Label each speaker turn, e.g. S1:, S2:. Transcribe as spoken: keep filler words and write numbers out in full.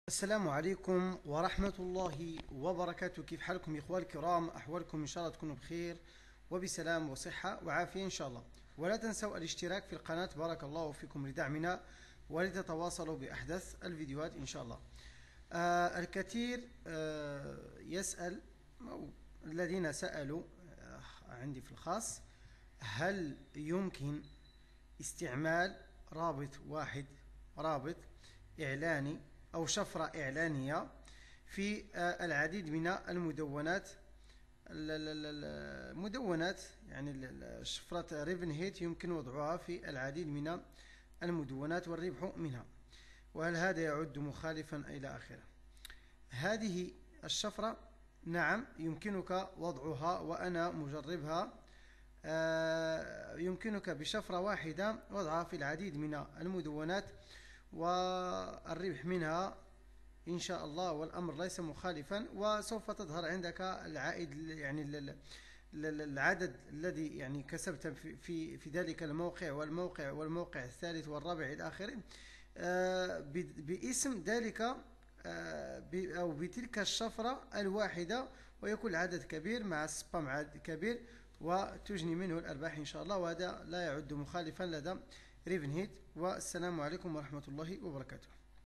S1: السلام عليكم ورحمة الله وبركاته. كيف حالكم يا إخواني الكرام؟ أحوالكم إن شاء الله تكونوا بخير وبسلام وصحة وعافية إن شاء الله. ولا تنسوا الاشتراك في القناة، بارك الله فيكم لدعمنا ولتتواصلوا بأحدث الفيديوهات إن شاء الله. آه الكثير آه يسأل أو الذين سألوا آه عندي في الخاص: هل يمكن استعمال رابط واحد، رابط إعلاني أو شفرة إعلانية في العديد من المدونات المدونات يعني شفرة ريفن هيت يمكن وضعها في العديد من المدونات والربح منها، وهل هذا يعد مخالفا إلى آخره؟ هذه الشفرة نعم يمكنك وضعها وأنا مجربها. يمكنك بشفرة واحدة وضعها في العديد من المدونات والربح منها إن شاء الله، والأمر ليس مخالفا، وسوف تظهر عندك العائد، يعني العدد الذي يعني كسبت في في في ذلك الموقع والموقع والموقع الثالث والرابع إلى آخره باسم ذلك أو بتلك الشفرة الواحدة، ويكون العدد كبير مع سبام عدد كبير وتجني منه الأرباح إن شاء الله، وهذا لا يعد مخالفا لدى ريفن هيت. والسلام عليكم ورحمة الله وبركاته.